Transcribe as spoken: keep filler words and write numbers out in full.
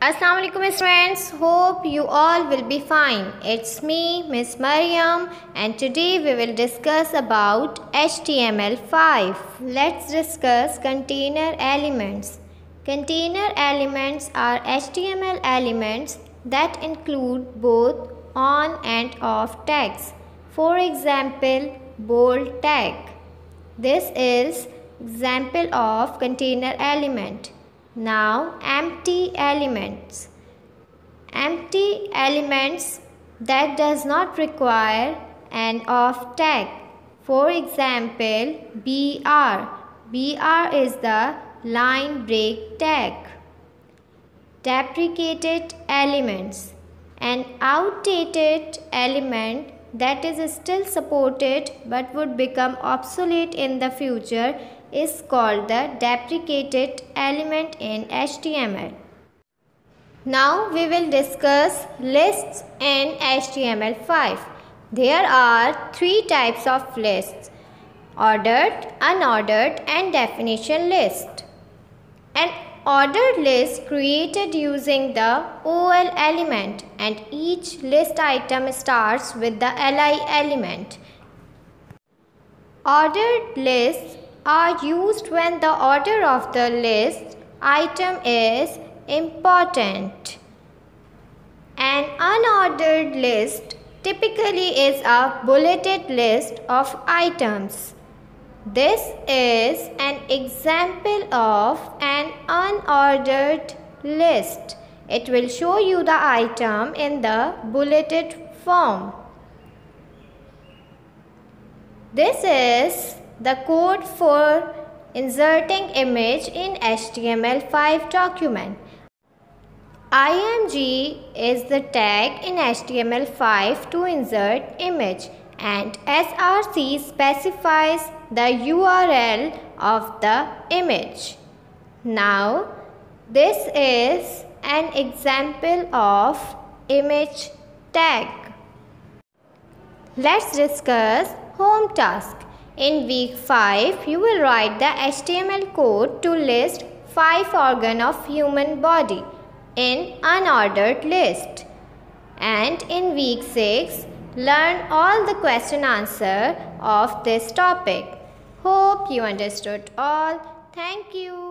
Assalamu alaikum friends, hope you all will be fine. It's me, Miss Mariam, and today we will discuss about H T M L five. Let's discuss container elements. Container elements are H T M L elements that include both on and off tags. For example, bold tag. This is example of container element. Now, empty elements. Empty elements that does not require an off tag. For example, B R. B R is the line break tag. Deprecated elements. An outdated element that is still supported but would become obsolete in the future is called the deprecated element in H T M L. Now we will discuss lists in H T M L five. There are three types of lists: ordered, unordered, and definition list. An ordered list created using the O L element, and each list item starts with the L I element. Ordered lists are used when the order of the list item is important. An unordered list typically is a bulleted list of items. This is an example of an unordered list. It will show you the item in the bulleted form. This is the code for inserting image in H T M L five document. I M G is the tag in H T M L five to insert image, and S R C specifies the U R L of the image. Now, this is an example of image tag. Let's discuss home task. In week five, you will write the H T M L code to list five organs of human body in unordered list. And in week six, learn all the question answer of this topic. Hope you understood all. Thank you.